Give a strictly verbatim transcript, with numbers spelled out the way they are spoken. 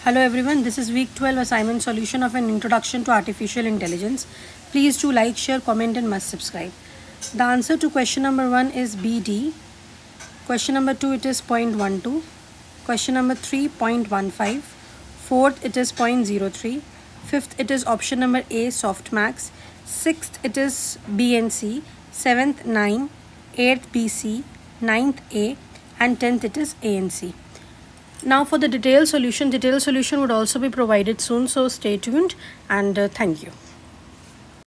Hello everyone, this is week twelve assignment solution of an introduction to artificial intelligence. Please do like, share, comment and must subscribe. The answer to question number one is B D. Question number two, it is zero point one two. Question number three, zero point one five. Fourth, it is zero point zero three. Fifth, it is option number A, softmax. Sixth, it is B and C. Seventh, nine. Eighth, B C. Ninth, A. And tenth, it is A and C. Now for the detailed solution, detailed solution would also be provided soon, so stay tuned and uh, thank you.